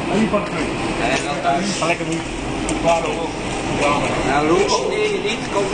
Niet van het Nee, wel thuis. Ga lekker doen. Klaar ook. Nou, Roel, niet. Kom